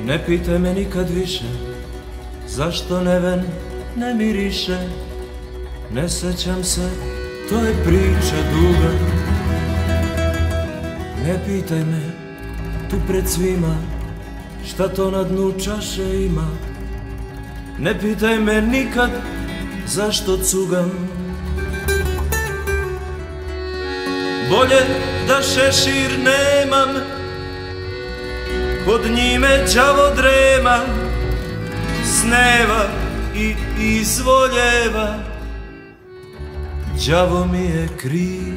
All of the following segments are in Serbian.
Ne pitaj me nikad više, zašto neven ne miriše. Ne sećam se, to je priča duga. Ne pitaj me, tu pred svima, šta to na dnu čaše ima. Ne pitaj me nikad, zašto cugam. Bolje da šešir nemam, pod njime đavo drema, sneva i izvoljeva. Đavo mi je kriv,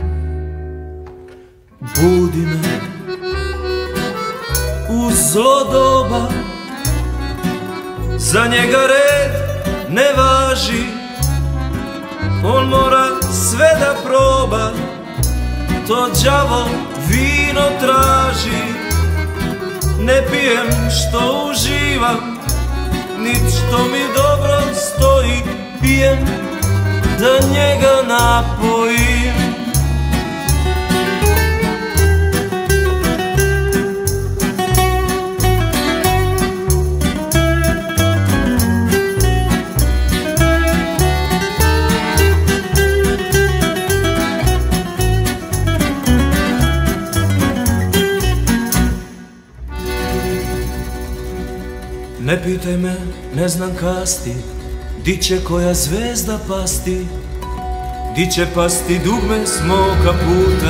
budi me u zlo doba, za njega red ne važi, on mora sve da proba, to đavo vino traži. Ne pijem što uživam, nit što mi dobro stoji, pijem da njega napojim. Ne pitaj me, ne znam kasti, di će koja zvezda pasti, di će pasti dugme s moga puta.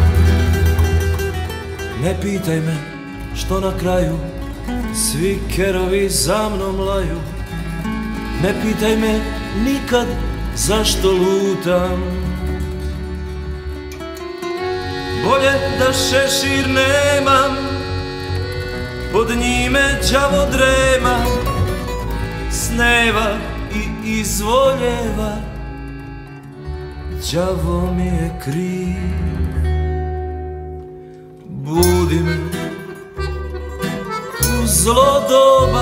Ne pitaj me, što na kraju svi kerovi za mnom laju. Ne pitaj me nikad, zašto lutam. Bolje da šešir nemam, pod njime đavo drema, sneva i izvoljeva. Đavo mi je kriv, budi me u zlo doba,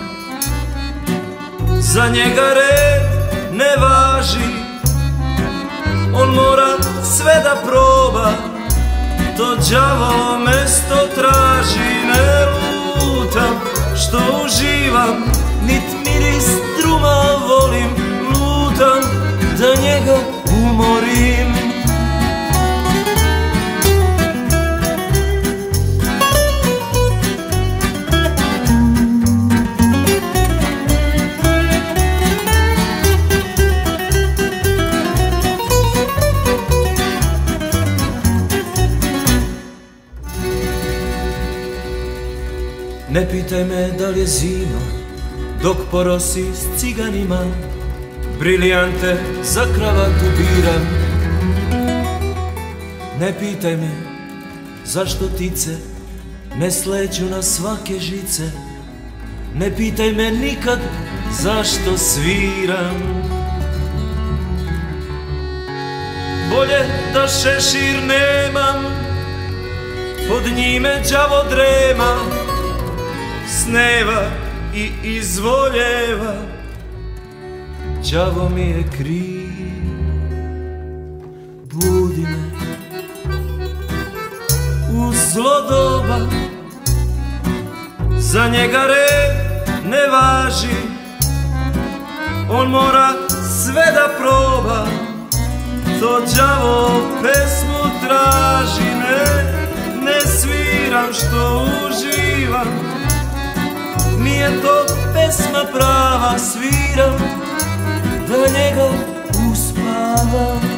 za njega red ne važi, on mora sve da proba, to đavo mesto traži. Ne lutam što uživam, nit miris druma volim, lutam da njega umorim. Ne pitaj me da li je zima, dok porosi s ciganima, brilijante za kravatu biram. Ne pitaj me zašto ptice ne sleću na svake žice. Ne pitaj me nikad zašto sviram. Bolje da šešir nemam, pod njime đavo drema, sneva i izvoljeva. Đavo mi je kriv, budi me u zlo doba, za njega red ne važi, on mora sve da proba, to đavo pesmu traži. Ne sviram što uživam, nije to pesma prava, sviram da njega uspavam.